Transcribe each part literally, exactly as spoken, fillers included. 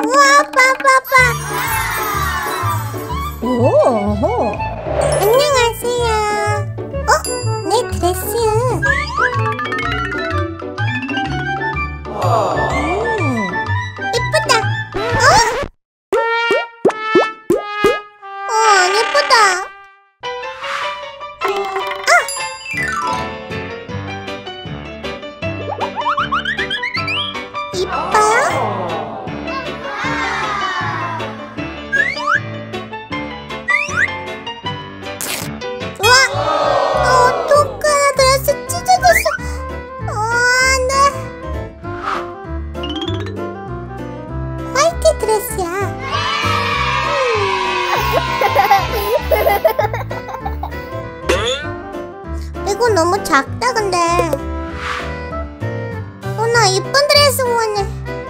우와, 빠빠빠. 오, 안녕하세요. 어? 내 드레스. 음. 예쁘다. 어? 어, 안 예쁘다. 이뻐요? 우와! 어, 어떡해. 드레스 찢어졌어. 어, 안 돼. 화이트 드레스야. 이거 너무 작다, 근데. 어, 나 이쁜 드레스 원해.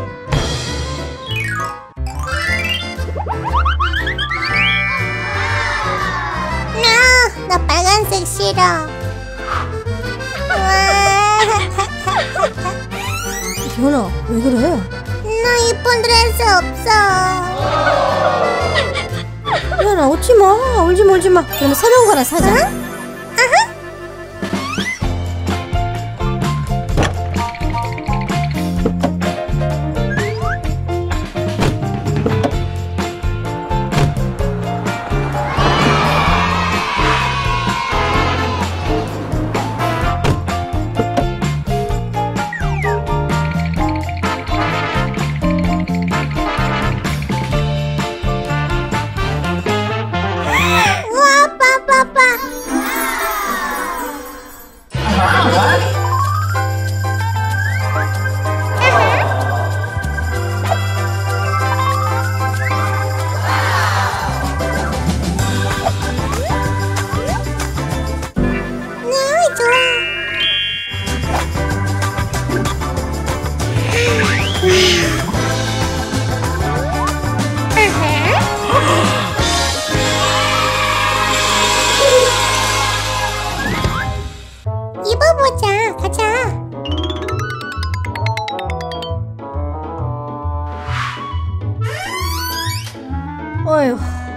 나, 나 빨간색 싫어. 지연아, 왜 그래? 나 이쁜 드레스 없어. 지연아, 웃지마. 울지마, 울지마. 그러면 새로운 거 하나 사자. 응? 아하. 우와, 빠빠빠. 네, 좋아. 입어보자. 가자. 어휴.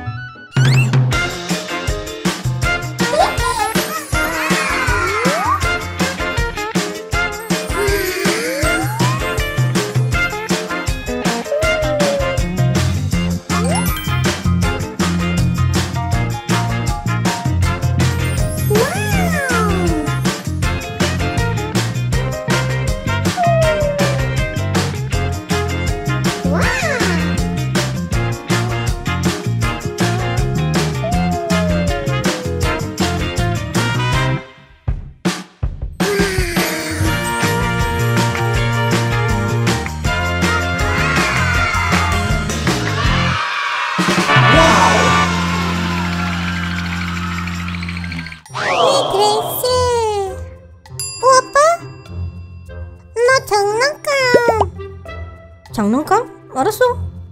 내 드레스. 오, 아빠? 나 장난감. 장난감? 알았어.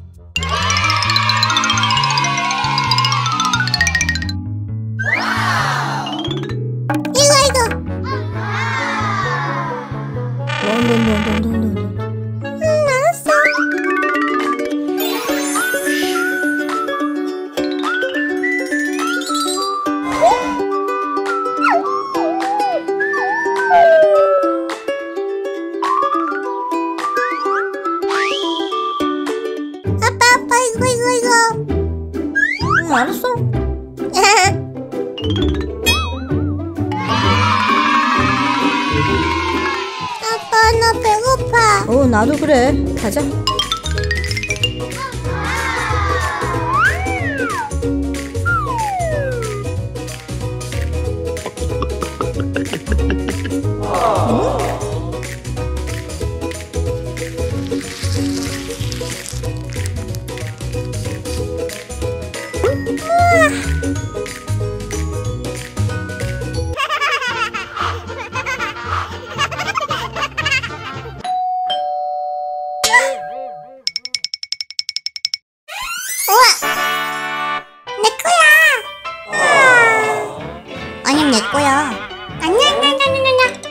이거, 이거. 넌넌넌넌넌넌. 응, 알았어. 아빠, 아빠, 이거, 이거, 이거. 응, 알았어. 아빠, 나 배고파. 어, 나도 그래. 가자. 우와! 내 거야! 아님, 내 거야. 안녕, 안녕, 안녕, 안녕.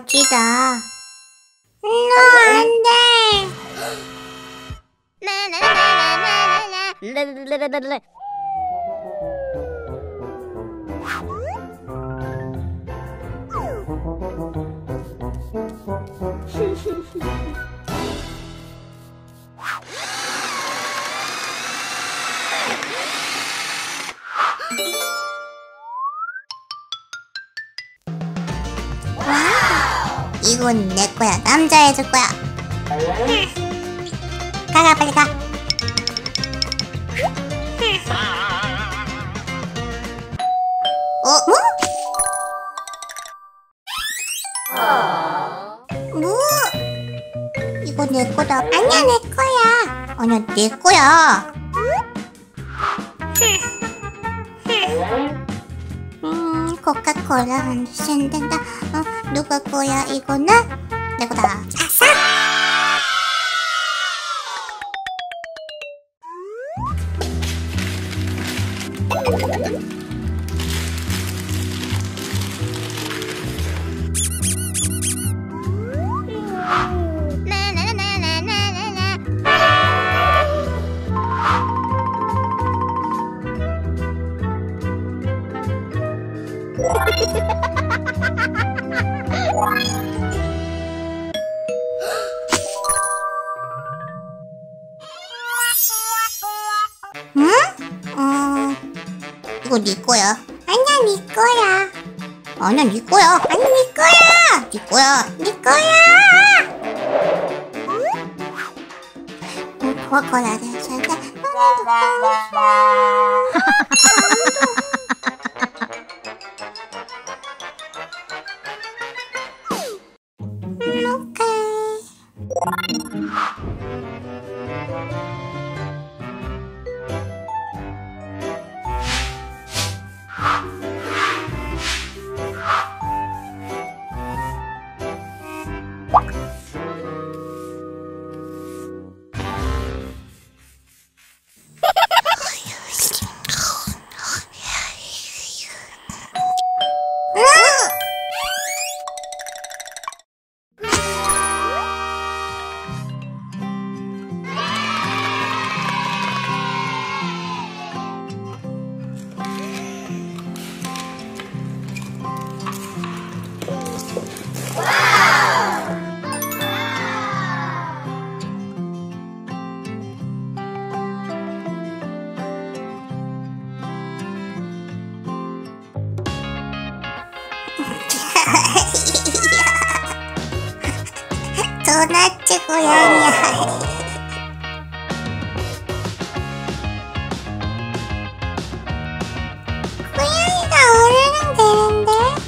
멋지다. 너 안 돼. 와, 이건 내 거야. 남자 해줄 거야. 가가 빨리 가. 어? 뭐? 뭐? 이거 내 거다. 아니야, 내 거야. 아니야, 내 거야. 음, 코카콜라 한 잔 된다. 어, 누가 거야? 이거는 내 거다. 아싸! 응? 어... 이거 네 거야. 아니야, 네 거야. 아니야, 네 거야. 아니, 네 거야. 네 거야. 네 거야. 응, 코카콜라를 살다. 음, 오케이. 도넛 고양이야. 고양이가 어르는 되는데?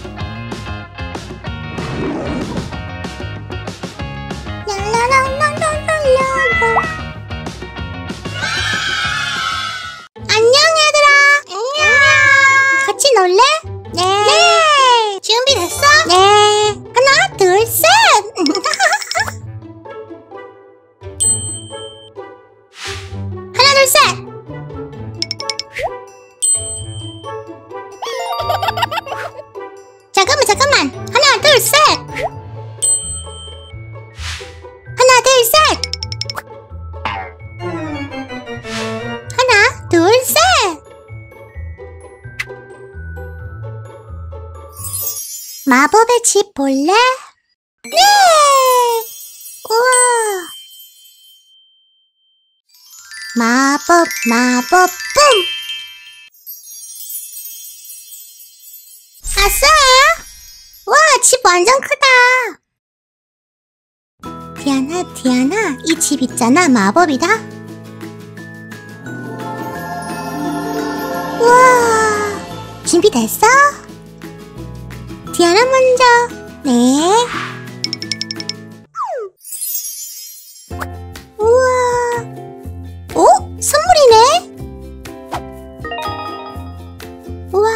랄라랄랄랄랄랄라. 안녕 얘들아. 안녕. 같이 놀래? 네. 네. 준비됐어? 네. 하나, 둘, 셋. 하나, 둘, 셋. 잠깐만, 잠깐만. 하나, 둘, 셋. 하나, 둘, 셋. 하나, 둘, 셋. 마법의 집 볼래? 네! 우와! 마법, 마법, 뿜! 아싸! 와, 집 완전 크다! 디아나, 디아나, 이 집 있잖아, 마법이다? 우와! 준비됐어? 디아나 먼저. 네. 우와. 오? 선물이네? 우와.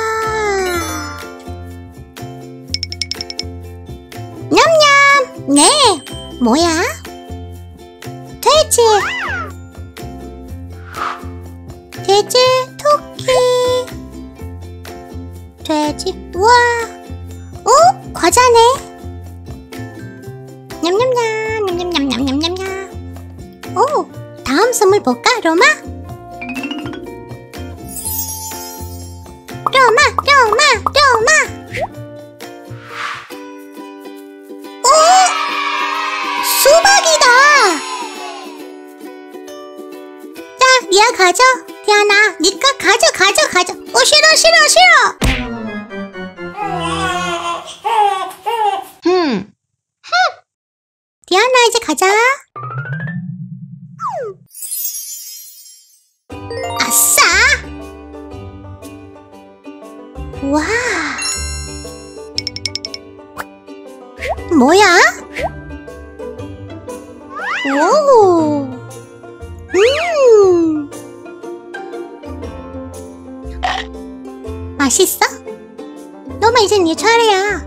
냠냠. 네. 뭐야? 돼지. 돼지, 토끼. 돼지. 우와. 어? 과자네. 해볼까, 로마? 로마, 로마, 로마. 오! 수박이다. 자, 리아 가져. 디아나, 니가 가져, 가져, 가져. 오, 싫어, 싫어, 싫어. 흠. 디아나, 이제 가자. 아싸! 와. 뭐야? 오. 음. 맛있어? 너마 이제 네 차례야.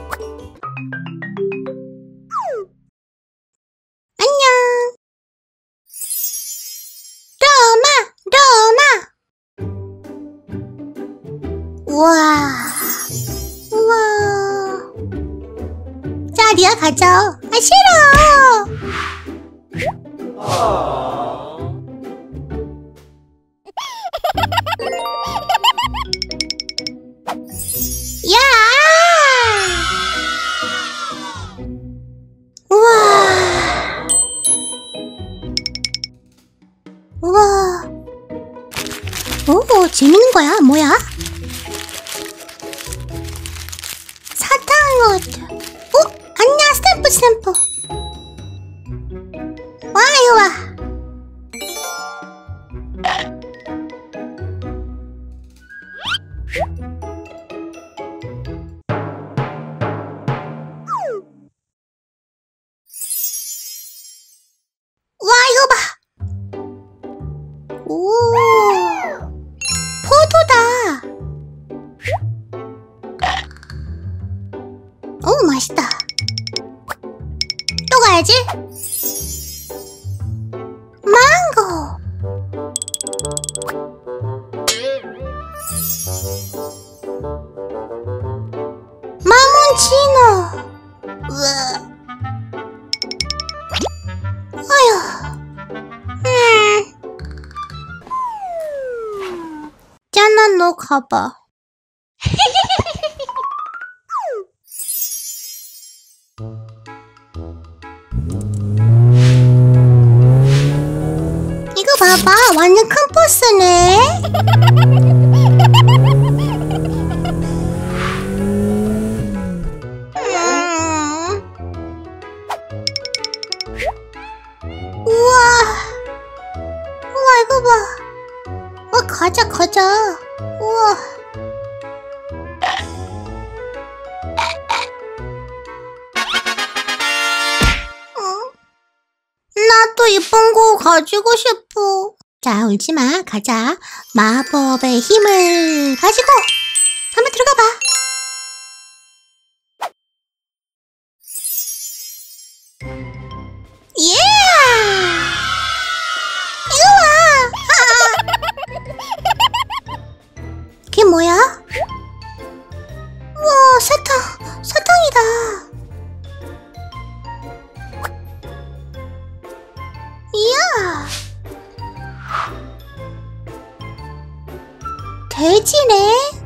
안녕. 로마, 로마. 우와. 우와. 자, 리아 가져. 아, 싫어. 야! 우와. 우와. 오, 재밌는 거야. 뭐야? 사탕옷. 어? 안녕, 스탬프, 스탬프. 와, 이거 봐. 와, 이거 봐. 오, 포도다. 오, 맛있다. 또 가야지. 망고. 마몬치노. 으아. 아휴. 음. 짠아, 너 가봐. 이거 봐봐, 완전 큰 포스네. 음. 우와. 우와, 이거 봐. 와, 가자, 가자. 우와. 나 또 이쁜 거 가지고 싶어. 자, 울지마. 가자. 마법의 힘을 가지고 한번 들어가 봐. 예! 이거 봐. 그게 뭐야? 우와, 사탕. 사탕이다. 이야. 돼지네.